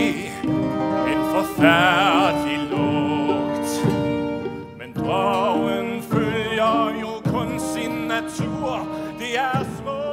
en forfærdelig lugt. Men dragen følger jo kun sin natur. Det er små